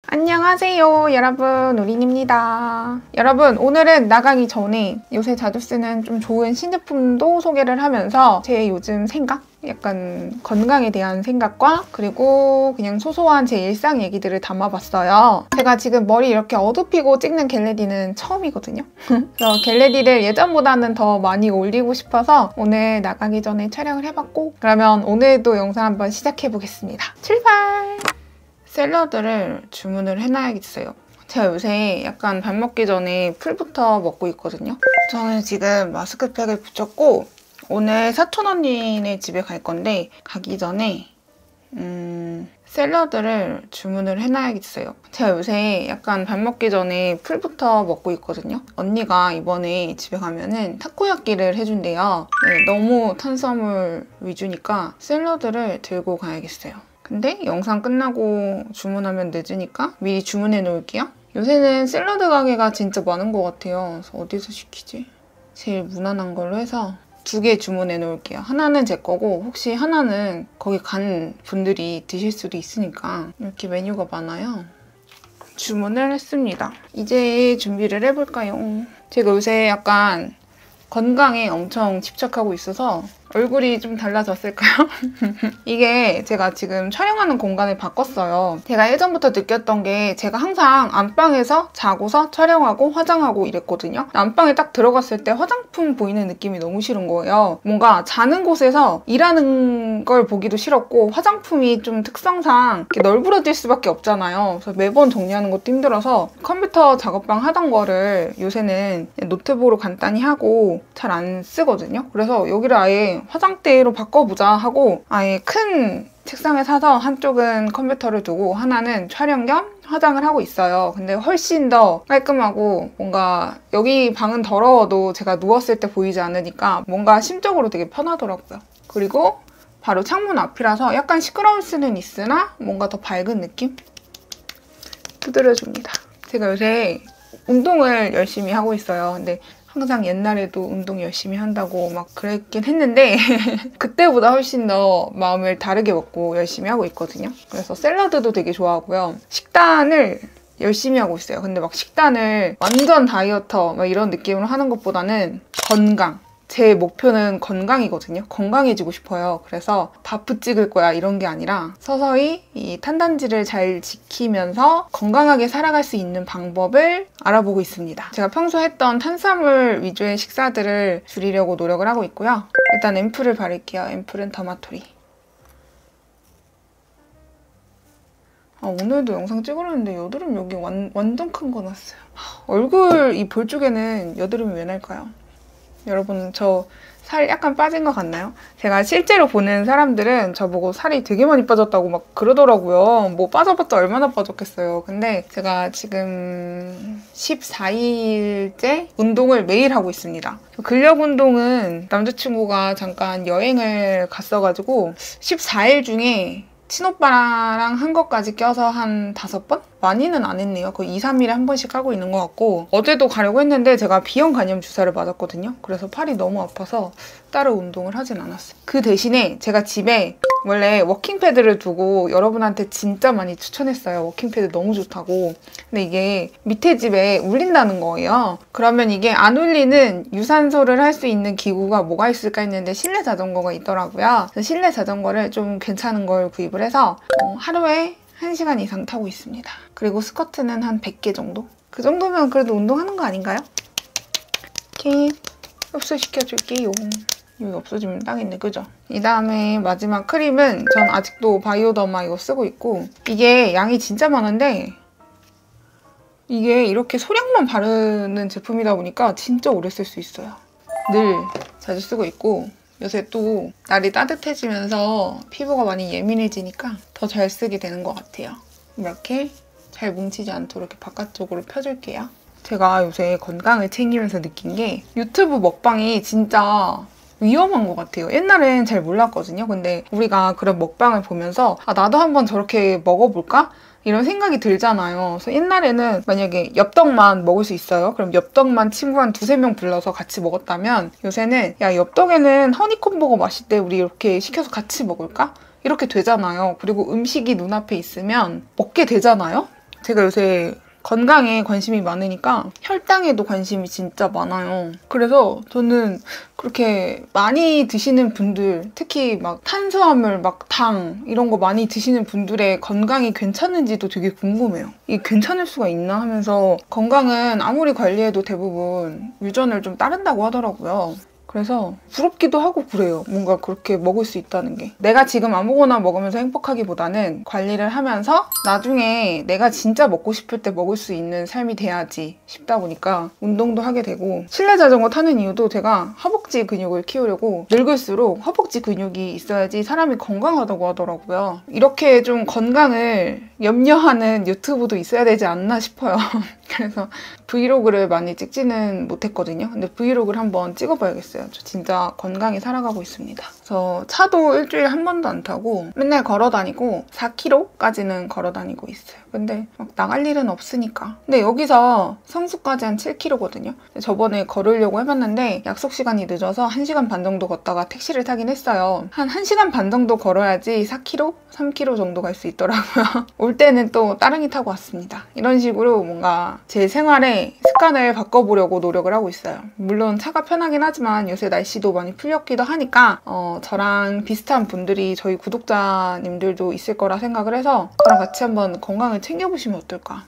안녕하세요 여러분, 우린입니다. 여러분, 오늘은 나가기 전에 요새 자주 쓰는 좀 좋은 신제품도 소개를 하면서 제 요즘 생각? 약간 건강에 대한 생각과 그리고 그냥 소소한 제 일상 얘기들을 담아봤어요. 제가 지금 머리 이렇게 어둡히고 찍는 겟레디는 처음이거든요. 그래서 겟레디를 예전보다는 더 많이 올리고 싶어서 오늘 나가기 전에 촬영을 해봤고, 그러면 오늘도 영상 한번 시작해보겠습니다. 출발! 샐러드를 주문을 해놔야겠어요. 제가 요새 약간 밥 먹기 전에 풀부터 먹고 있거든요. 저는 지금 마스크팩을 붙였고 오늘 사촌 언니네 집에 갈 건데 가기 전에 샐러드를 주문을 해놔야겠어요. 제가 요새 약간 밥 먹기 전에 풀부터 먹고 있거든요. 언니가 이번에 집에 가면은 타코야끼를 해준대요. 네, 너무 탄수화물 위주니까 샐러드를 들고 가야겠어요. 근데 영상 끝나고 주문하면 늦으니까 미리 주문해 놓을게요. 요새는 샐러드 가게가 진짜 많은 것 같아요. 그래서 어디서 시키지? 제일 무난한 걸로 해서 2개 주문해 놓을게요. 하나는 제 거고 혹시 하나는 거기 간 분들이 드실 수도 있으니까 이렇게 메뉴가 많아요. 주문을 했습니다. 이제 준비를 해볼까요? 제가 요새 약간 건강에 엄청 집착하고 있어서 얼굴이 좀 달라졌을까요? 이게 제가 지금 촬영하는 공간을 바꿨어요. 제가 예전부터 느꼈던 게 제가 항상 안방에서 자고서 촬영하고 화장하고 이랬거든요. 안방에 딱 들어갔을 때 화장품 보이는 느낌이 너무 싫은 거예요. 뭔가 자는 곳에서 일하는 걸 보기도 싫었고 화장품이 좀 특성상 이렇게 널브러질 수밖에 없잖아요. 그래서 매번 정리하는 것도 힘들어서 컴퓨터 작업방 하던 거를 요새는 노트북으로 간단히 하고 잘 안 쓰거든요. 그래서 여기를 아예 화장대로 바꿔보자 하고 아예 큰 책상을 사서 한쪽은 컴퓨터를 두고 하나는 촬영 겸 화장을 하고 있어요. 근데 훨씬 더 깔끔하고 뭔가 여기 방은 더러워도 제가 누웠을 때 보이지 않으니까 뭔가 심적으로 되게 편하더라고요. 그리고 바로 창문 앞이라서 약간 시끄러울 수는 있으나 뭔가 더 밝은 느낌? 두드려줍니다. 제가 요새 운동을 열심히 하고 있어요. 근데 항상 옛날에도 운동 열심히 한다고 막 그랬긴 했는데 그때보다 훨씬 더 마음을 다르게 먹고 열심히 하고 있거든요. 그래서 샐러드도 되게 좋아하고요. 식단을 열심히 하고 있어요. 근데 막 식단을 완전 다이어터 막 이런 느낌으로 하는 것보다는 건강. 제 목표는 건강이거든요. 건강해지고 싶어요. 그래서 바프 찍을 거야 이런 게 아니라 서서히 이 탄단지를 잘 지키면서 건강하게 살아갈 수 있는 방법을 알아보고 있습니다. 제가 평소 했던 탄수화물 위주의 식사들을 줄이려고 노력을 하고 있고요. 일단 앰플을 바를게요. 앰플은 더마토리. 오늘도 영상 찍으려는데 여드름 여기 완전 큰 거 났어요. 얼굴 이 볼 쪽에는 여드름이 왜 날까요? 여러분, 저 살 약간 빠진 것 같나요? 제가 실제로 보는 사람들은 저보고 살이 되게 많이 빠졌다고 막 그러더라고요. 뭐 빠져봤자 얼마나 빠졌겠어요. 근데 제가 지금 14일째 운동을 매일 하고 있습니다. 근력 운동은 남자친구가 잠깐 여행을 갔어가지고 14일 중에 친오빠랑 한 것까지 껴서 한 5번? 많이는 안 했네요. 거의 2, 3일에 한 번씩 하고 있는 것 같고 어제도 가려고 했는데 제가 비형 간염 주사를 맞았거든요. 그래서 팔이 너무 아파서 따로 운동을 하진 않았어요. 그 대신에 제가 집에 원래 워킹패드를 두고 여러분한테 진짜 많이 추천했어요. 워킹패드 너무 좋다고. 근데 이게 밑에 집에 울린다는 거예요. 그러면 이게 안 울리는 유산소를 할 수 있는 기구가 뭐가 있을까 했는데 실내 자전거가 있더라고요. 그래서 실내 자전거를 좀 괜찮은 걸 구입을 해서 하루에 1시간 이상 타고 있습니다. 그리고 스쿼트는 한 100개 정도? 그 정도면 그래도 운동하는 거 아닌가요? 이렇게 흡수시켜줄게요. 여기 없어지면 딱있네, 그죠? 이 다음에 마지막 크림은 전 아직도 바이오더마 이거 쓰고 있고 이게 양이 진짜 많은데 이게 이렇게 소량만 바르는 제품이다 보니까 진짜 오래 쓸 수 있어요. 늘 자주 쓰고 있고 요새 또 날이 따뜻해지면서 피부가 많이 예민해지니까 더 잘 쓰게 되는 것 같아요. 이렇게 잘 뭉치지 않도록 이렇게 바깥쪽으로 펴줄게요. 제가 요새 건강을 챙기면서 느낀 게 유튜브 먹방이 진짜 위험한 것 같아요. 옛날엔 잘 몰랐거든요. 근데 우리가 그런 먹방을 보면서 나도 한번 저렇게 먹어볼까? 이런 생각이 들잖아요. 그래서 옛날에는 만약에 엽떡만 먹을 수 있어요. 그럼 엽떡만 친구 한 2~3명 불러서 같이 먹었다면 요새는 야, 엽떡에는 허니콤보가 맛있대. 우리 이렇게 시켜서 같이 먹을까? 이렇게 되잖아요. 그리고 음식이 눈앞에 있으면 먹게 되잖아요. 제가 요새 건강에 관심이 많으니까 혈당에도 관심이 진짜 많아요. 그래서 저는 그렇게 많이 드시는 분들, 특히 막 탄수화물, 막 당 이런 거 많이 드시는 분들의 건강이 괜찮은지도 되게 궁금해요. 이게 괜찮을 수가 있나 하면서 건강은 아무리 관리해도 대부분 유전을 좀 따른다고 하더라고요. 그래서 부럽기도 하고 그래요. 뭔가 그렇게 먹을 수 있다는 게. 내가 지금 아무거나 먹으면서 행복하기보다는 관리를 하면서 나중에 내가 진짜 먹고 싶을 때 먹을 수 있는 삶이 돼야지 싶다 보니까 운동도 하게 되고, 실내 자전거 타는 이유도 제가 허벅지 근육을 키우려고, 늙을수록 허벅지 근육이 있어야지 사람이 건강하다고 하더라고요. 이렇게 좀 건강을 염려하는 유튜브도 있어야 되지 않나 싶어요. 그래서 브이로그를 많이 찍지는 못했거든요. 근데 브이로그를 한번 찍어봐야겠어요. 저 진짜 건강히 살아가고 있습니다. 그래서 차도 일주일에 한 번도 안 타고 맨날 걸어 다니고 4km까지는 걸어 다니고 있어요. 근데 막 나갈 일은 없으니까. 근데 여기서 성수까지 한 7km거든요. 저번에 걸으려고 해봤는데 약속 시간이 늦어서 1시간 반 정도 걷다가 택시를 타긴 했어요. 한 1시간 반 정도 걸어야지 4km? 3km 정도 갈 수 있더라고요. 올 때는 또 따릉이 타고 왔습니다. 이런 식으로 뭔가 제 생활의 습관을 바꿔보려고 노력을 하고 있어요. 물론 차가 편하긴 하지만 요새 날씨도 많이 풀렸기도 하니까 저랑 비슷한 분들이, 저희 구독자님들도 있을 거라 생각을 해서 저랑 같이 한번 건강을 챙겨보시면 어떨까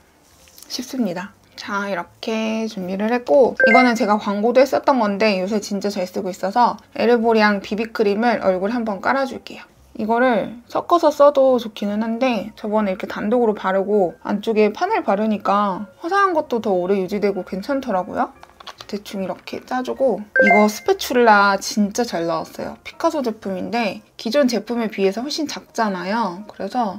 싶습니다. 자, 이렇게 준비를 했고, 이거는 제가 광고도 했었던 건데 요새 진짜 잘 쓰고 있어서 에르보리앙 비비크림을 얼굴에 한번 깔아줄게요. 이거를 섞어서 써도 좋기는 한데 저번에 이렇게 단독으로 바르고 안쪽에 판을 바르니까 화사한 것도 더 오래 유지되고 괜찮더라고요. 대충 이렇게 짜주고, 이거 스패츌라 진짜 잘 나왔어요. 피카소 제품인데 기존 제품에 비해서 훨씬 작잖아요. 그래서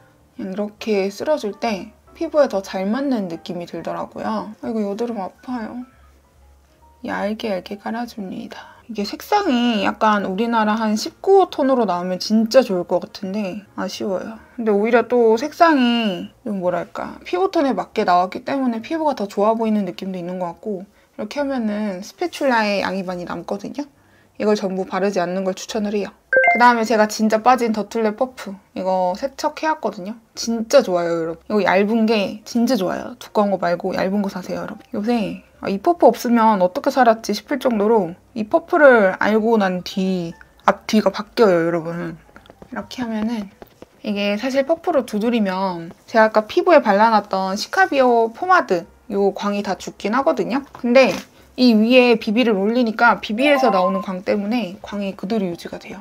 그냥 이렇게 쓸어줄 때 피부에 더 잘 맞는 느낌이 들더라고요. 이거 여드름 아파요. 얇게 깔아줍니다. 이게 색상이 약간 우리나라 한 19호 톤으로 나오면 진짜 좋을 것 같은데 아쉬워요. 근데 오히려 또 색상이 좀 뭐랄까, 피부톤에 맞게 나왔기 때문에 피부가 더 좋아 보이는 느낌도 있는 것 같고, 이렇게 하면은 스패츌라의 양이 많이 남거든요. 이걸 전부 바르지 않는 걸 추천을 해요. 그 다음에 제가 진짜 빠진 더툴레 퍼프, 이거 세척해왔거든요. 진짜 좋아요, 여러분. 이거 얇은 게 진짜 좋아요. 두꺼운 거 말고 얇은 거 사세요, 여러분. 요새 이 퍼프 없으면 어떻게 살았지 싶을 정도로 이 퍼프를 알고 난 뒤 앞뒤가 바뀌어요, 여러분. 이렇게 하면은 이게 사실 퍼프로 두드리면 제가 아까 피부에 발라놨던 시카비오 포마드 요 광이 다 죽긴 하거든요. 근데 이 위에 비비를 올리니까 비비에서 나오는 광 때문에 광이 그대로 유지가 돼요.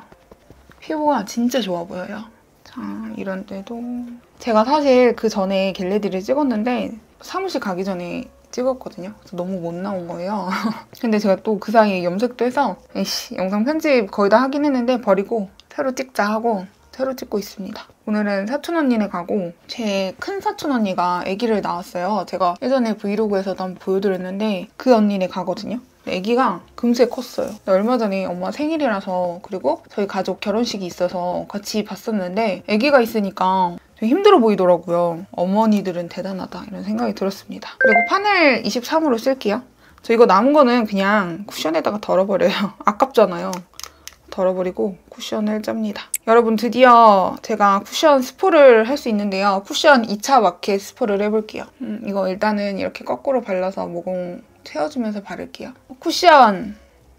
피부가 진짜 좋아 보여요. 자, 이런 데도 제가 사실 그 전에 겟레디를 찍었는데 사무실 가기 전에 찍었거든요. 그래서 너무 못 나온 거예요. 근데 제가 또 그 사이에 염색도 해서 에이씨, 영상 편집 거의 다 하긴 했는데 버리고 새로 찍자 하고 새로 찍고 있습니다. 오늘은 사촌 언니네 가고, 제 큰 사촌 언니가 아기를 낳았어요. 제가 예전에 브이로그에서도 한번 보여드렸는데 그 언니네 가거든요. 아기가 금세 컸어요. 얼마 전에 엄마 생일이라서, 그리고 저희 가족 결혼식이 있어서 같이 봤었는데 아기가 있으니까 되게 힘들어 보이더라고요. 어머니들은 대단하다 이런 생각이 들었습니다. 그리고 파넬 23으로 쓸게요. 저 이거 남은 거는 그냥 쿠션에다가 덜어버려요. 아깝잖아요. 덜어버리고 쿠션을 짭니다. 여러분, 드디어 제가 쿠션 스포를 할 수 있는데요. 쿠션 2차 마켓 스포를 해볼게요. 이거 일단은 이렇게 거꾸로 발라서 모공 채워주면서 바를게요. 쿠션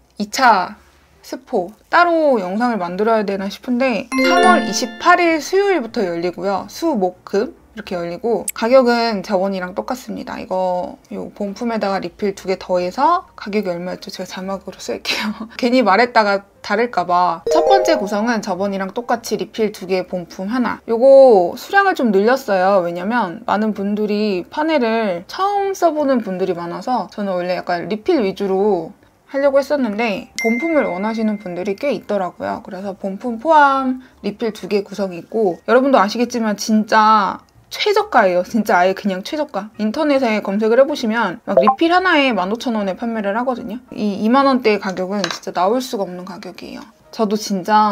2차 스포 따로 영상을 만들어야 되나 싶은데 3월 28일 수요일부터 열리고요. 수, 목, 금 이렇게 열리고, 가격은 저번이랑 똑같습니다. 이거 요 본품에다가 리필 2개 더해서 가격이 얼마였죠? 제가 자막으로 쓸게요. 괜히 말했다가 다를까봐. 첫 번째 구성은 저번이랑 똑같이 리필 2개, 본품 하나. 요거 수량을 좀 늘렸어요. 왜냐면 많은 분들이 파넬을 처음 써보는 분들이 많아서 저는 원래 약간 리필 위주로 하려고 했었는데 본품을 원하시는 분들이 꽤 있더라고요. 그래서 본품 포함 리필 2개 구성이 있고, 여러분도 아시겠지만 진짜 최저가예요. 진짜 아예 그냥 최저가. 인터넷에 검색을 해보시면 막 리필 하나에 15,000원에 판매를 하거든요. 이 2만 원대의 가격은 진짜 나올 수가 없는 가격이에요. 저도 진짜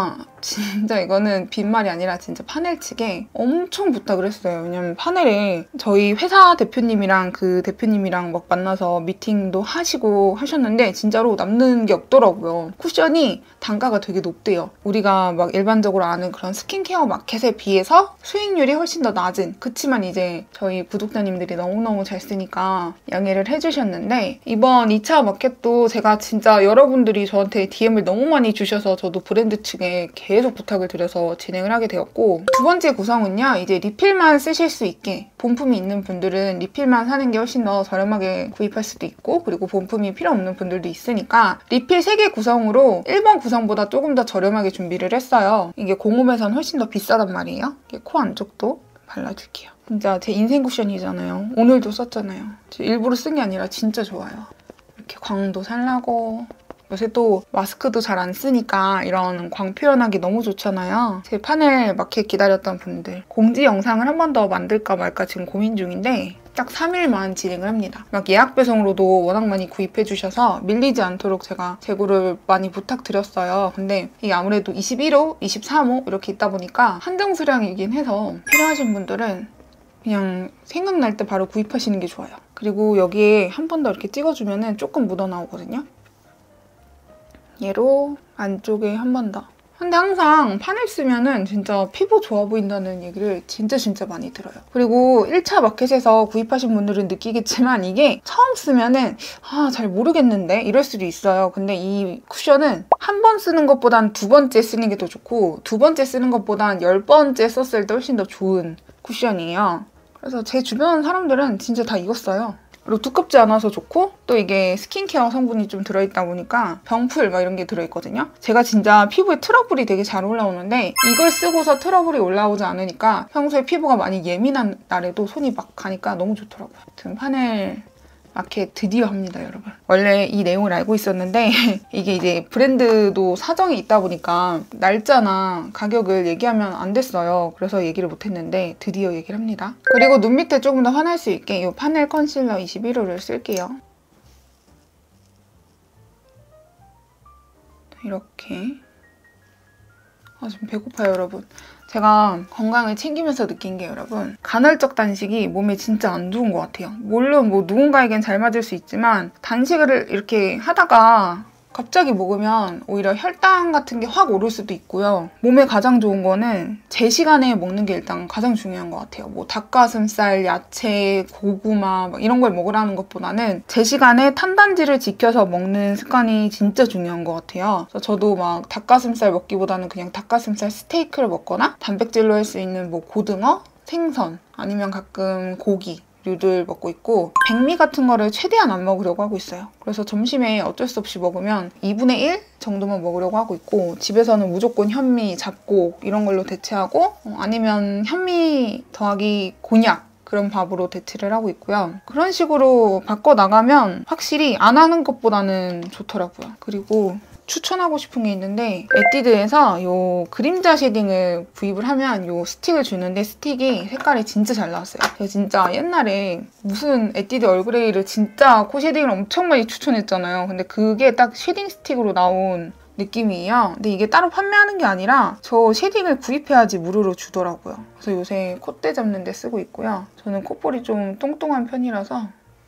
진짜 이거는 빈말이 아니라 진짜 파넬 측에 엄청 부탁을 했어요. 왜냐면 파넬에 저희 회사 대표님이랑 그 대표님이랑 막 만나서 미팅도 하시고 하셨는데 진짜로 남는 게 없더라고요. 쿠션이 단가가 되게 높대요. 우리가 막 일반적으로 아는 그런 스킨케어 마켓에 비해서 수익률이 훨씬 더 낮은, 그치만 이제 저희 구독자님들이 너무너무 잘 쓰니까 양해를 해주셨는데, 이번 2차 마켓도 제가 진짜 여러분들이 저한테 DM을 너무 많이 주셔서 저도 브랜드 측에 계속 부탁을 드려서 진행을 하게 되었고, 두 번째 구성은요, 이제 리필만 쓰실 수 있게, 본품이 있는 분들은 리필만 사는 게 훨씬 더 저렴하게 구입할 수도 있고, 그리고 본품이 필요 없는 분들도 있으니까 리필 3개 구성으로 1번 구성보다 조금 더 저렴하게 준비를 했어요. 이게 공홈에선 훨씬 더 비싸단 말이에요. 코 안쪽도 발라줄게요. 진짜 제 인생 쿠션이잖아요. 오늘도 썼잖아요. 일부러 쓴 게 아니라 진짜 좋아요. 이렇게 광도 살라고. 요새 또 마스크도 잘 안 쓰니까 이런 광 표현하기 너무 좋잖아요. 제 파넬 마켓 기다렸던 분들, 공지 영상을 한 번 더 만들까 말까 지금 고민 중인데 딱 3일만 진행을 합니다. 막 예약 배송으로도 워낙 많이 구입해 주셔서 밀리지 않도록 제가 재고를 많이 부탁드렸어요. 근데 이게 아무래도 21호, 23호 이렇게 있다 보니까 한정 수량이긴 해서 필요하신 분들은 그냥 생각날 때 바로 구입하시는 게 좋아요. 그리고 여기에 한 번 더 이렇게 찍어주면 조금 묻어나오거든요. 얘로 안쪽에 한 번 더. 근데 항상 파넬 쓰면은 진짜 피부 좋아 보인다는 얘기를 진짜 많이 들어요. 그리고 1차 마켓에서 구입하신 분들은 느끼겠지만 이게 처음 쓰면은 잘 모르겠는데 이럴 수도 있어요. 근데 이 쿠션은 한 번 쓰는 것보단 두 번째 쓰는 게 더 좋고, 두 번째 쓰는 것보단 10번째 썼을 때 훨씬 더 좋은 쿠션이에요. 그래서 제 주변 사람들은 진짜 다 이거 써요. 그리고 두껍지 않아서 좋고, 또 이게 스킨케어 성분이 좀 들어있다 보니까 병풀 막 이런 게 들어있거든요. 제가 진짜 피부에 트러블이 되게 잘 올라오는데 이걸 쓰고서 트러블이 올라오지 않으니까 평소에 피부가 많이 예민한 날에도 손이 막 가니까 너무 좋더라고요. 아무튼 파넬 마켓 드디어 합니다, 여러분. 원래 이 내용을 알고 있었는데 이게 이제 브랜드도 사정이 있다 보니까 날짜나 가격을 얘기하면 안 됐어요. 그래서 얘기를 못 했는데 드디어 얘기를 합니다. 그리고 눈 밑에 조금 더 환할 수 있게 이 파넬 컨실러 21호를 쓸게요. 이렇게. 지금 배고파요, 여러분. 제가 건강을 챙기면서 느낀 게, 여러분, 간헐적 단식이 몸에 진짜 안 좋은 것 같아요. 물론 뭐 누군가에겐 잘 맞을 수 있지만 단식을 이렇게 하다가 갑자기 먹으면 오히려 혈당 같은 게 확 오를 수도 있고요. 몸에 가장 좋은 거는 제 시간에 먹는 게 일단 가장 중요한 것 같아요. 뭐 닭가슴살, 야채, 고구마 막 이런 걸 먹으라는 것보다는 제 시간에 탄단지를 지켜서 먹는 습관이 진짜 중요한 것 같아요. 그래서 저도 막 닭가슴살 먹기보다는 그냥 닭가슴살 스테이크를 먹거나 단백질로 할 수 있는 뭐 고등어, 생선 아니면 가끔 고기 류들 먹고 있고, 백미 같은 거를 최대한 안 먹으려고 하고 있어요. 그래서 점심에 어쩔 수 없이 먹으면 2분의 1 정도만 먹으려고 하고 있고, 집에서는 무조건 현미, 잡곡 이런 걸로 대체하고, 아니면 현미 더하기 곤약 그런 밥으로 대체를 하고 있고요. 그런 식으로 바꿔나가면 확실히 안 하는 것보다는 좋더라고요. 그리고 추천하고 싶은 게 있는데, 에뛰드에서 이 그림자 쉐딩을 구입을 하면 이 스틱을 주는데 스틱이 색깔이 진짜 잘 나왔어요. 제가 진짜 옛날에 무슨 에뛰드 얼그레이를 진짜 코 쉐딩을 엄청 많이 추천했잖아요. 근데 그게 딱 쉐딩 스틱으로 나온 느낌이에요. 근데 이게 따로 판매하는 게 아니라 저 쉐딩을 구입해야지 무료로 주더라고요. 그래서 요새 콧대 잡는 데 쓰고 있고요. 저는 콧볼이 좀 뚱뚱한 편이라서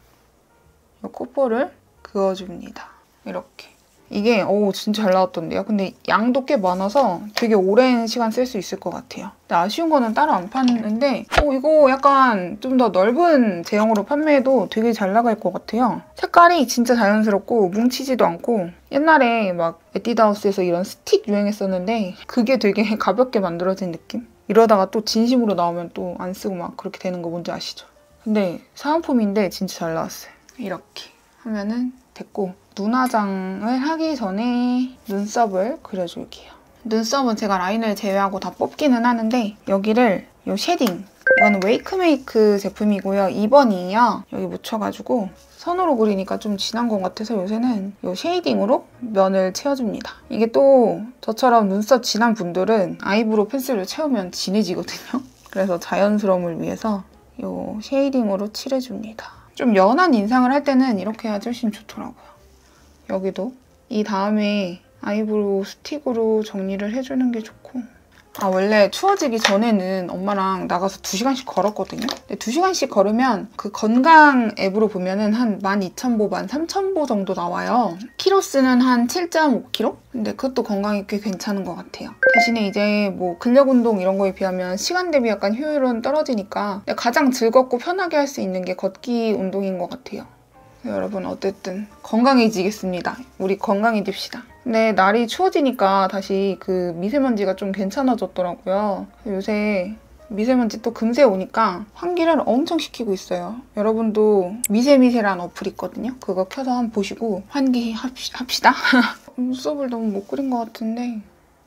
이 콧볼을 그어줍니다. 이렇게. 이게 진짜 잘 나왔던데요. 근데 양도 꽤 많아서 되게 오랜 시간 쓸 수 있을 것 같아요. 근데 아쉬운 거는 따로 안 파는데 이거 약간 좀 더 넓은 제형으로 판매해도 되게 잘 나갈 것 같아요. 색깔이 진짜 자연스럽고 뭉치지도 않고, 옛날에 막 에뛰드하우스에서 이런 스틱 유행했었는데 그게 되게 가볍게 만들어진 느낌? 이러다가 또 진심으로 나오면 또 안 쓰고 막 그렇게 되는 거 뭔지 아시죠? 근데 사은품인데 진짜 잘 나왔어요. 이렇게 하면은 됐고, 눈화장을 하기 전에 눈썹을 그려줄게요. 눈썹은 제가 라인을 제외하고 다 뽑기는 하는데 여기를 이 쉐딩, 이거는 웨이크메이크 제품이고요. 2번이에요. 여기 묻혀가지고 선으로 그리니까 좀 진한 것 같아서 요새는 이 쉐이딩으로 면을 채워줍니다. 이게 또 저처럼 눈썹 진한 분들은 아이브로우 펜슬을 채우면 진해지거든요. 그래서 자연스러움을 위해서 이 쉐이딩으로 칠해줍니다. 좀 연한 인상을 할 때는 이렇게 해야지 훨씬 좋더라고요. 여기도. 이 다음에 아이브로우 스틱으로 정리를 해주는 게 좋고. 아, 원래 추워지기 전에는 엄마랑 나가서 2시간씩 걸었거든요. 근데 2시간씩 걸으면 그 건강 앱으로 보면은 한 12,000보, 13,000보 정도 나와요. 키로수는 한 7.5kg? 근데 그것도 건강에 꽤 괜찮은 것 같아요. 대신에 이제 뭐 근력 운동 이런 거에 비하면 시간 대비 약간 효율은 떨어지니까 가장 즐겁고 편하게 할 수 있는 게 걷기 운동인 것 같아요. 여러분 어쨌든 건강해지겠습니다. 우리 건강해집시다. 근데 날이 추워지니까 다시 그 미세먼지가 좀 괜찮아졌더라고요. 요새 미세먼지 또 금세 오니까 환기를 엄청 시키고 있어요. 여러분도 미세미세란 어플 있거든요. 그거 켜서 한번 보시고 환기 합시다. 눈썹을 너무 못 그린 것 같은데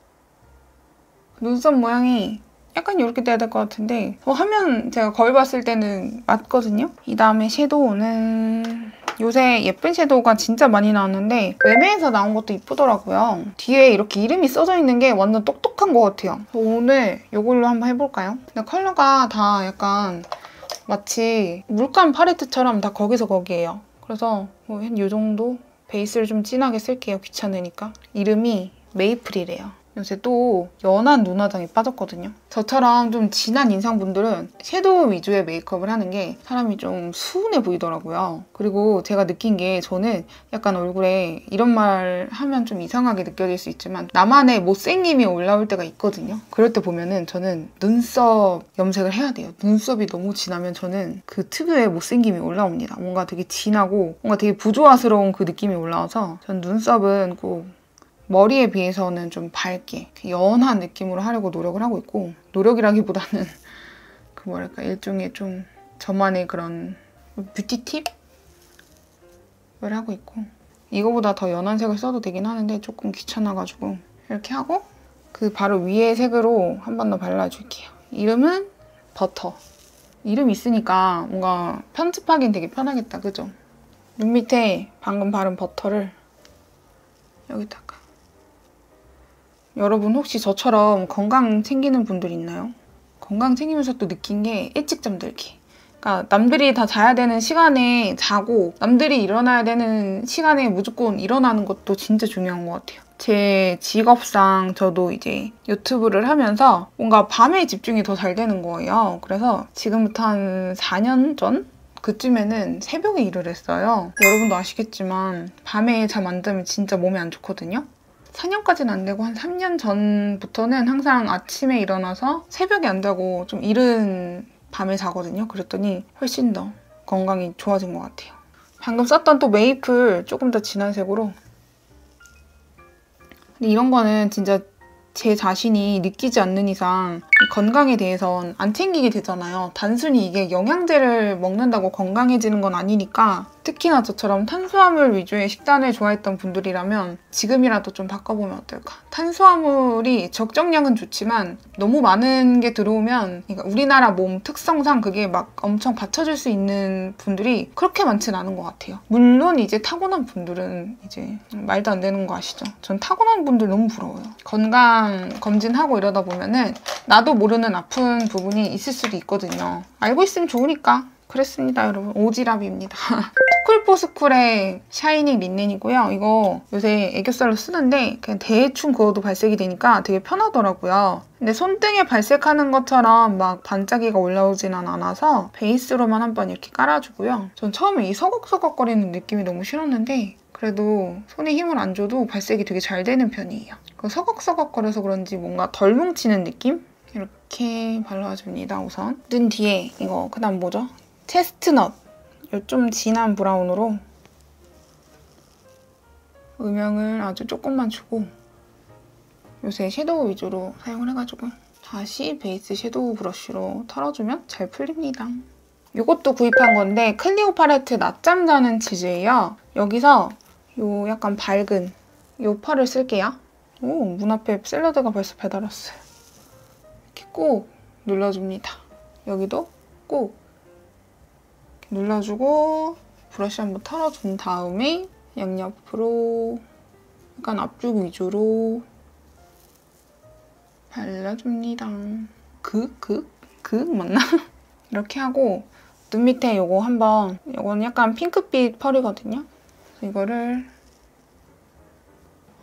눈썹 모양이 약간 이렇게 돼야 될 것 같은데 화면 제가 거울 봤을 때는 맞거든요. 이 다음에 섀도우는 요새 예쁜 섀도우가 진짜 많이 나왔는데 웨메에서 나온 것도 이쁘더라고요. 뒤에 이렇게 이름이 써져 있는 게 완전 똑똑한 것 같아요. 오늘 이걸로 한번 해볼까요? 근데 컬러가 다 약간 마치 물감 팔레트처럼 다 거기서 거기예요. 그래서 뭐 한 이 정도? 베이스를 좀 진하게 쓸게요. 귀찮으니까. 이름이 메이플이래요. 요새 또 연한 눈화장에 빠졌거든요. 저처럼 좀 진한 인상분들은 섀도우 위주의 메이크업을 하는 게 사람이 좀 수은해 보이더라고요. 그리고 제가 느낀 게 저는 약간 얼굴에 이런 말 하면 좀 이상하게 느껴질 수 있지만 나만의 못생김이 올라올 때가 있거든요. 그럴 때 보면은 저는 눈썹 염색을 해야 돼요. 눈썹이 너무 진하면 저는 그 특유의 못생김이 올라옵니다. 뭔가 되게 진하고 뭔가 되게 부조화스러운 그 느낌이 올라와서 전 눈썹은 꼭 머리에 비해서는 좀 밝게 연한 느낌으로 하려고 노력을 하고 있고 노력이라기보다는 그 뭐랄까 일종의 좀 저만의 그런 뷰티 팁을 하고 있고 이거보다 더 연한 색을 써도 되긴 하는데 조금 귀찮아가지고 이렇게 하고 그 바로 위에 색으로 한 번 더 발라줄게요. 이름은 버터. 이름 있으니까 뭔가 편집하기는 되게 편하겠다, 그죠? 눈 밑에 방금 바른 버터를 여기다가 여러분 혹시 저처럼 건강 챙기는 분들 있나요? 건강 챙기면서 또 느낀 게 일찍 잠들기. 그러니까 남들이 다 자야 되는 시간에 자고 남들이 일어나야 되는 시간에 무조건 일어나는 것도 진짜 중요한 것 같아요. 제 직업상 저도 이제 유튜브를 하면서 뭔가 밤에 집중이 더 잘 되는 거예요. 그래서 지금부터 한 4년 전? 그쯤에는 새벽에 일을 했어요. 여러분도 아시겠지만 밤에 잠 안 자면 진짜 몸에 안 좋거든요. 4년까지는 안 되고 한 3년 전부터는 항상 아침에 일어나서 새벽에 안 자고 좀 이른 밤에 자거든요. 그랬더니 훨씬 더 건강이 좋아진 것 같아요. 방금 썼던 또 메이플 조금 더 진한 색으로. 근데 이런 거는 진짜 제 자신이 느끼지 않는 이상 이 건강에 대해선 안 챙기게 되잖아요. 단순히 이게 영양제를 먹는다고 건강해지는 건 아니니까 특히나 저처럼 탄수화물 위주의 식단을 좋아했던 분들이라면 지금이라도 좀 바꿔보면 어떨까? 탄수화물이 적정량은 좋지만 너무 많은 게 들어오면 그러니까 우리나라 몸 특성상 그게 막 엄청 받쳐줄 수 있는 분들이 그렇게 많진 않은 것 같아요. 물론 이제 타고난 분들은 이제 말도 안 되는 거 아시죠? 전 타고난 분들 너무 부러워요. 건강 검진하고 이러다 보면은 나도 모르는 아픈 부분이 있을 수도 있거든요. 알고 있으면 좋으니까. 그랬습니다, 여러분. 오지랖입니다. 투쿨포스쿨의 샤이닝 린넨이고요. 이거 요새 애교살로 쓰는데 그냥 대충 그어도 발색이 되니까 되게 편하더라고요. 근데 손등에 발색하는 것처럼 막 반짝이가 올라오지는 않아서 베이스로만 한번 이렇게 깔아주고요. 전 처음에 이 서걱서걱거리는 느낌이 너무 싫었는데 그래도 손에 힘을 안 줘도 발색이 되게 잘 되는 편이에요. 서걱서걱거려서 그런지 뭔가 덜 뭉치는 느낌? 이렇게 발라줍니다, 우선. 눈 뒤에 이거 그다음 뭐죠? 체스트넛. 좀 진한 브라운으로 음영을 아주 조금만 주고 요새 섀도우 위주로 사용을 해가지고 다시 베이스 섀도우 브러쉬로 털어주면 잘 풀립니다. 이것도 구입한 건데 클리오 팔레트 낮잠 자는 치즈예요. 여기서 요 약간 밝은 요 펄을 쓸게요. 오, 문 앞에 샐러드가 벌써 배달 왔어요. 이렇게 꼭 눌러줍니다. 여기도 꼭 눌러주고 브러쉬 한번 털어준 다음에 양옆으로 약간 앞쪽 위주로 발라줍니다. 맞나? 이렇게 하고 눈 밑에 요거 한번 이건 약간 핑크빛 펄이거든요. 그래서 이거를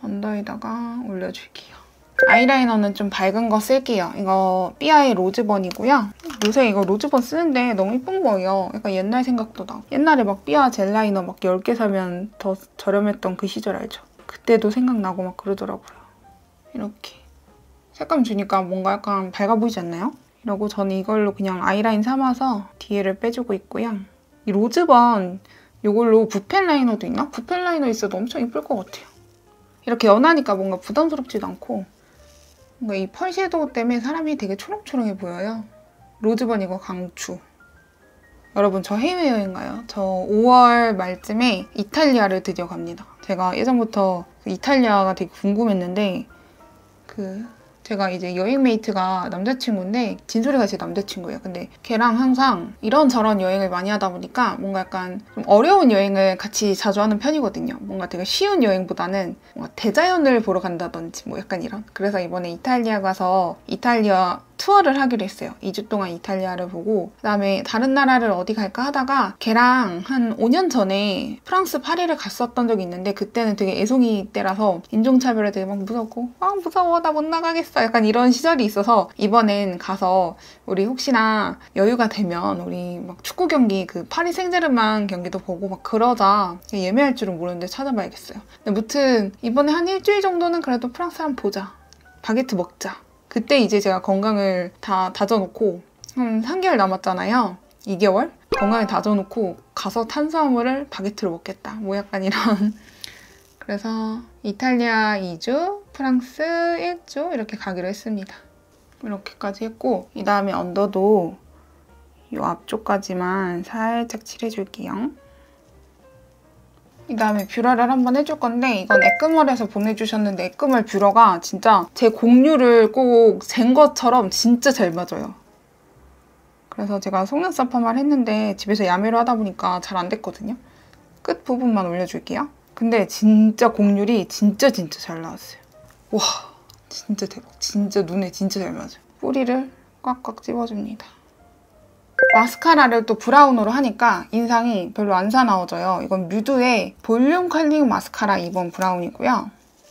언더에다가 올려줄게요. 아이라이너는 좀 밝은 거 쓸게요. 이거 삐아의 로즈번이고요. 요새 이거 로즈번 쓰는데 너무 이쁜 거예요. 약간 옛날 생각도 나고. 옛날에 막 삐아 젤 라이너 막 10개 사면 더 저렴했던 그 시절 알죠? 그때도 생각나고 막 그러더라고요. 이렇게. 색감 주니까 뭔가 약간 밝아 보이지 않나요? 이러고 저는 이걸로 그냥 아이라인 삼아서 뒤에를 빼주고 있고요. 이 로즈번 이걸로 붓펜 라이너도 있나? 붓펜 라이너 있어도 엄청 이쁠 것 같아요. 이렇게 연하니까 뭔가 부담스럽지도 않고 뭔가 이 펄 섀도우 때문에 사람이 되게 초롱초롱해 보여요. 로즈번 이거 강추. 여러분 저 해외여행 가요. 저 5월 말쯤에 이탈리아를 드디어 갑니다. 제가 예전부터 이탈리아가 되게 궁금했는데 제가 이제 여행 메이트가 남자친구인데 진솔이가 제 남자친구예요. 근데 걔랑 항상 이런저런 여행을 많이 하다 보니까 뭔가 약간 좀 어려운 여행을 같이 자주 하는 편이거든요. 뭔가 되게 쉬운 여행보다는 뭔가 대자연을 보러 간다든지 뭐 약간 이런. 그래서 이번에 이탈리아 가서 이탈리아 투어를 하기로 했어요. 2주 동안 이탈리아를 보고 그다음에 다른 나라를 어디 갈까 하다가 걔랑 한 5년 전에 프랑스 파리를 갔었던 적이 있는데 그때는 되게 애송이 때라서 인종차별에 되게 막 무섭고 무서워 나 못 나가겠어 약간 이런 시절이 있어서 이번엔 가서 우리 혹시나 여유가 되면 우리 막 축구 경기 그 파리 생제르맹 경기도 보고 막 그러자. 예매할 줄은 모르는데 찾아봐야겠어요. 근데 무튼 이번에 한 일주일 정도는 그래도 프랑스 한번 보자. 바게트 먹자. 그때 이제 제가 건강을 다 다져놓고 한 3개월 남았잖아요. 2개월? 건강을 다져놓고 가서 탄수화물을 바게트로 먹겠다. 뭐 약간 이런. 그래서 이탈리아 2주, 프랑스 1주 이렇게 가기로 했습니다. 이렇게까지 했고 이 다음에 언더도 이 앞쪽까지만 살짝 칠해줄게요. 이 다음에 뷰러를 한번 해줄 건데 이건 애끄멀에서 보내주셨는데 애끄멀 뷰러가 진짜 제 공률을 꼭 잰 것처럼 진짜 잘 맞아요. 그래서 제가 속눈썹 파마를 했는데 집에서 야매로 하다 보니까 잘 안 됐거든요. 끝 부분만 올려줄게요. 근데 진짜 공률이 진짜 잘 나왔어요. 와 진짜 대박. 진짜 눈에 진짜 잘 맞아요. 뿌리를 꽉꽉 찝어줍니다. 마스카라를 또 브라운으로 하니까 인상이 별로 안 사나워져요. 이건 뮤드의 볼륨 컬링 마스카라 2번 브라운이고요.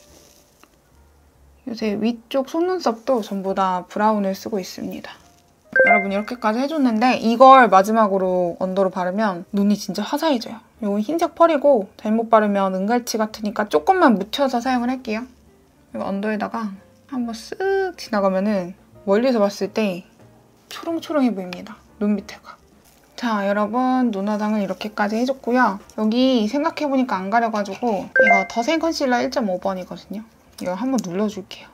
요새 위쪽 속눈썹도 전부 다 브라운을 쓰고 있습니다. 여러분 이렇게까지 해줬는데 이걸 마지막으로 언더로 바르면 눈이 진짜 화사해져요. 이건 흰색 펄이고 잘못 바르면 은갈치 같으니까 조금만 묻혀서 사용을 할게요. 이거 언더에다가 한번 쓱 지나가면은 멀리서 봤을 때 초롱초롱해 보입니다. 눈 밑에가. 자 여러분 눈 화장을 이렇게까지 해줬고요. 여기 생각해보니까 안 가려가지고 이거 더센 컨실러 1.5번이거든요. 이거 한번 눌러줄게요.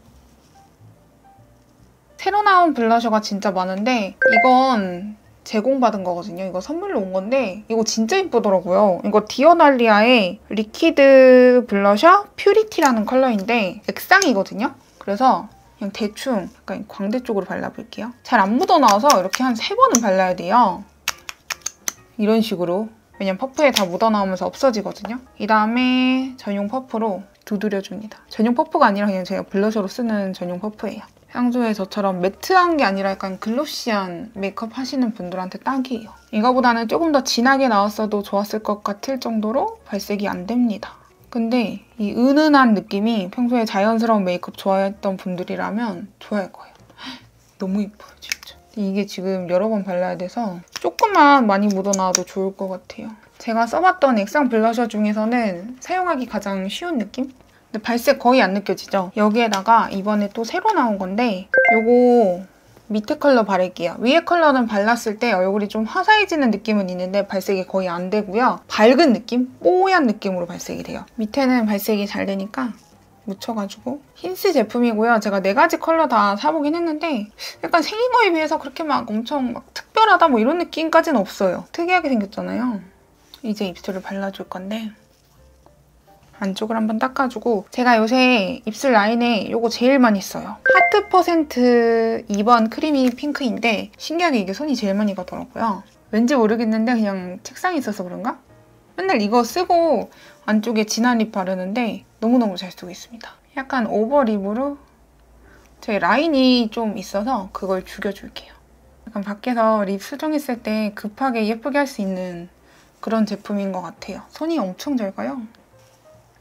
새로 나온 블러셔가 진짜 많은데 이건 제공받은 거거든요. 이거 선물로 온 건데 이거 진짜 예쁘더라고요. 이거 디어날리아의 리퀴드 블러셔 퓨리티라는 컬러인데 액상이거든요. 그래서 그냥 대충 약간 광대 쪽으로 발라볼게요. 잘 안 묻어나와서 이렇게 한 3번은 발라야 돼요. 이런 식으로. 왜냐면 퍼프에 다 묻어나오면서 없어지거든요. 이 다음에 전용 퍼프로 두드려줍니다. 전용 퍼프가 아니라 그냥 제가 블러셔로 쓰는 전용 퍼프예요. 평소에 저처럼 매트한 게 아니라 약간 글로시한 메이크업 하시는 분들한테 딱이에요. 이거보다는 조금 더 진하게 나왔어도 좋았을 것 같을 정도로 발색이 안 됩니다. 근데 이 은은한 느낌이 평소에 자연스러운 메이크업 좋아했던 분들이라면 좋아할 거예요. 너무 예뻐요, 진짜. 이게 지금 여러 번 발라야 돼서 조금만 많이 묻어나와도 좋을 것 같아요. 제가 써봤던 액상 블러셔 중에서는 사용하기 가장 쉬운 느낌? 근데 발색 거의 안 느껴지죠? 여기에다가 이번에 또 새로 나온 건데 요거 밑에 컬러 바를게요. 위에 컬러는 발랐을 때 얼굴이 좀 화사해지는 느낌은 있는데 발색이 거의 안 되고요. 밝은 느낌? 뽀얀 느낌으로 발색이 돼요. 밑에는 발색이 잘 되니까 묻혀가지고 힌스 제품이고요. 제가 4가지 컬러 다 사보긴 했는데 약간 생긴 거에 비해서 그렇게 막 엄청 막 특별하다 뭐 이런 느낌까지는 없어요. 특이하게 생겼잖아요. 이제 입술을 발라줄 건데 안쪽을 한번 닦아주고 제가 요새 입술 라인에 이거 제일 많이 써요. 하트 퍼센트 2번 크리미 핑크인데 신기하게 이게 손이 제일 많이 가더라고요. 왠지 모르겠는데 그냥 책상에 있어서 그런가? 맨날 이거 쓰고 안쪽에 진한 립 바르는데 너무너무 잘 쓰고 있습니다. 약간 오버립으로 제 라인이 좀 있어서 그걸 죽여줄게요. 약간 밖에서 립 수정했을 때 급하게 예쁘게 할 수 있는 그런 제품인 것 같아요. 손이 엄청 잘 가요.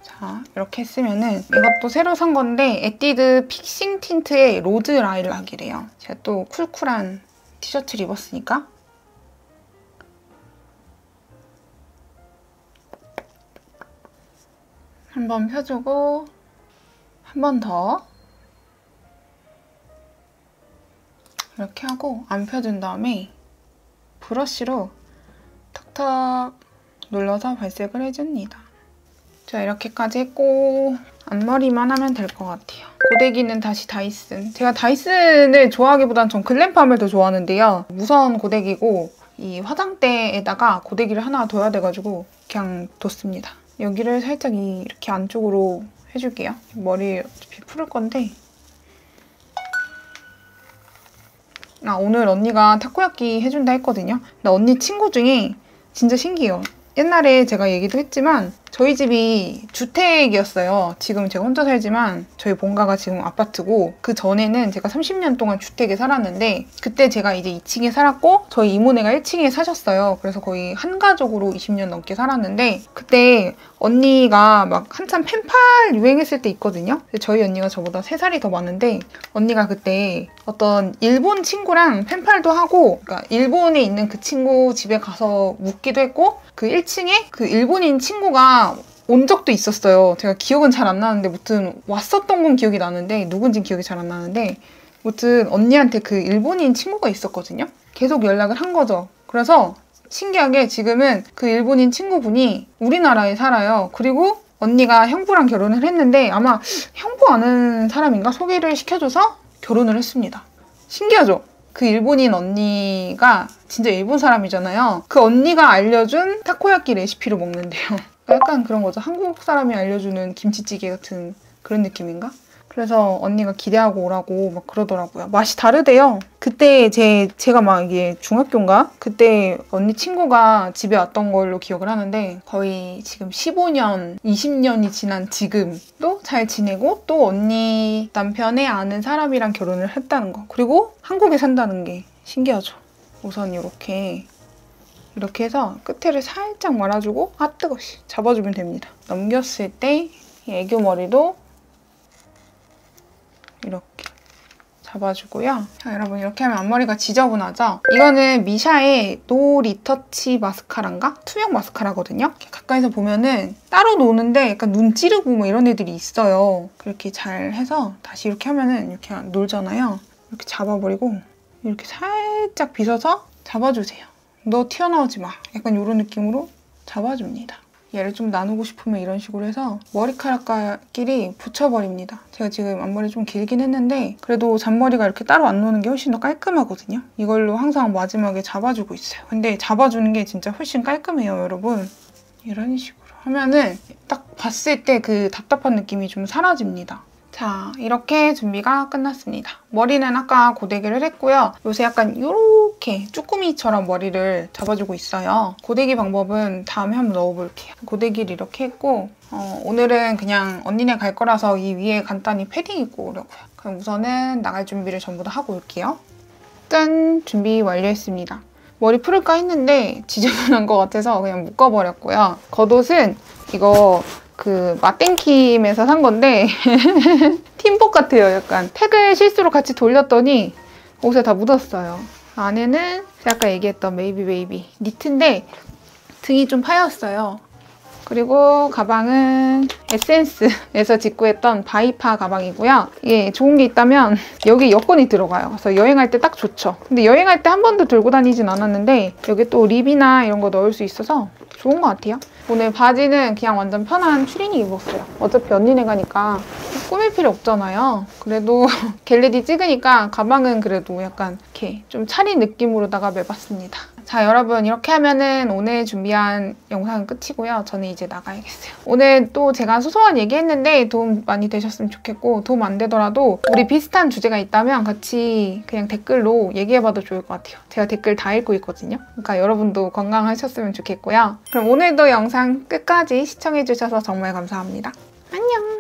자, 이렇게 했으면은 이것도 새로 산 건데 에뛰드 픽싱 틴트의 로즈 라일락이래요. 제가 또 쿨쿨한 티셔츠를 입었으니까. 한번 펴주고 한 번 더 이렇게 하고 안 펴준 다음에 브러쉬로 턱턱 눌러서 발색을 해줍니다. 자, 이렇게까지 했고 앞머리만 하면 될 것 같아요. 고데기는 다시 다이슨. 제가 다이슨을 좋아하기보단 전 글램팜을 더 좋아하는데요. 무선 고데기고 이 화장대에다가 고데기를 하나 둬야 돼가지고 그냥 뒀습니다. 여기를 살짝 이렇게 안쪽으로 해줄게요. 머리 어차피 풀을 건데. 오늘 언니가 타코야끼 해준다 했거든요. 근데 언니 친구 중에 진짜 신기해요. 옛날에 제가 얘기도 했지만 저희 집이 주택이었어요. 지금 제가 혼자 살지만 저희 본가가 지금 아파트고 그 전에는 제가 30년 동안 주택에 살았는데 그때 제가 이제 2층에 살았고 저희 이모네가 1층에 사셨어요. 그래서 거의 한 가족으로 20년 넘게 살았는데 그때 언니가 막 한참 펜팔 유행했을 때 있거든요. 저희 언니가 저보다 3살이 더 많은데 언니가 그때 어떤 일본 친구랑 펜팔도 하고 그러니까 일본에 있는 그 친구 집에 가서 묵기도 했고 그 1층에 그 일본인 친구가 온 적도 있었어요. 제가 기억은 잘 안 나는데 무튼 왔었던 건 기억이 나는데 누군지 기억이 잘 안 나는데 무튼 언니한테 그 일본인 친구가 있었거든요. 계속 연락을 한 거죠. 그래서 신기하게 지금은 그 일본인 친구분이 우리나라에 살아요. 그리고 언니가 형부랑 결혼을 했는데 아마 형부 아는 사람인가 소개를 시켜줘서 결혼을 했습니다. 신기하죠? 그 일본인 언니가 진짜 일본 사람이잖아요. 그 언니가 알려준 타코야끼 레시피로 먹는데요. 약간 그런 거죠. 한국 사람이 알려주는 김치찌개 같은 그런 느낌인가? 그래서 언니가 기대하고 오라고 막 그러더라고요. 맛이 다르대요. 그때 제가 막 이게 중학교인가? 그때 언니 친구가 집에 왔던 걸로 기억을 하는데 거의 지금 15년, 20년이 지난 지금도 잘 지내고 또 언니 남편의 아는 사람이랑 결혼을 했다는 거. 그리고 한국에 산다는 게 신기하죠. 우선 이렇게 해서 끝에를 살짝 말아주고 뜨거워 잡아주면 됩니다. 넘겼을 때 이 애교 머리도 이렇게 잡아주고요. 자, 여러분 이렇게 하면 앞머리가 지저분하죠? 이거는 미샤의 노 리터치 마스카라인가? 투명 마스카라거든요. 가까이서 보면은 따로 노는데 약간 눈 찌르고 뭐 이런 애들이 있어요. 그렇게 잘 해서 다시 이렇게 하면은 이렇게 놀잖아요. 이렇게 잡아버리고 이렇게 살짝 빗어서 잡아주세요. 너 튀어나오지 마. 약간 이런 느낌으로 잡아줍니다. 얘를 좀 나누고 싶으면 이런 식으로 해서 머리카락끼리 붙여버립니다. 제가 지금 앞머리 좀 길긴 했는데 그래도 잔머리가 이렇게 따로 안 노는 게 훨씬 더 깔끔하거든요. 이걸로 항상 마지막에 잡아주고 있어요. 근데 잡아주는 게 진짜 훨씬 깔끔해요, 여러분. 이런 식으로 하면은 딱 봤을 때 그 답답한 느낌이 좀 사라집니다. 자, 이렇게 준비가 끝났습니다. 머리는 아까 고데기를 했고요. 요새 약간 이렇게 쭈꾸미처럼 머리를 잡아주고 있어요. 고데기 방법은 다음에 한번 넣어볼게요. 고데기를 이렇게 했고 오늘은 그냥 언니네 갈 거라서 이 위에 간단히 패딩 입고 오려고요. 그럼 우선은 나갈 준비를 전부 다 하고 올게요. 짠! 준비 완료했습니다. 머리 풀을까 했는데 지저분한 것 같아서 그냥 묶어버렸고요. 겉옷은 이거 그 마땡킴에서 산 건데 팀복 같아요. 약간 팩을 실수로 같이 돌렸더니 옷에 다 묻었어요. 안에는 아까 얘기했던 메이비 니트인데 등이 좀 파였어요. 그리고 가방은 에센스에서 직구했던 바이파 가방이고요. 이게 좋은 게 있다면 여기 여권이 들어가요. 그래서 여행할 때 딱 좋죠. 근데 여행할 때 한 번도 들고 다니진 않았는데 여기 또 립이나 이런 거 넣을 수 있어서 좋은 것 같아요. 오늘 바지는 그냥 완전 편한 추리닝 입었어요. 어차피 언니네 가니까 꾸밀 필요 없잖아요. 그래도 겟레디 찍으니까 가방은 그래도 약간 이렇게 좀 차린 느낌으로다가 매봤습니다. 자, 여러분 이렇게 하면은 오늘 준비한 영상은 끝이고요. 저는 이제 나가야겠어요. 오늘 또 제가 소소한 얘기했는데 도움 많이 되셨으면 좋겠고 도움 안 되더라도 우리 비슷한 주제가 있다면 같이 그냥 댓글로 얘기해봐도 좋을 것 같아요. 제가 댓글 다 읽고 있거든요. 그러니까 여러분도 건강하셨으면 좋겠고요. 그럼 오늘도 영상 끝까지 시청해주셔서 정말 감사합니다. 안녕!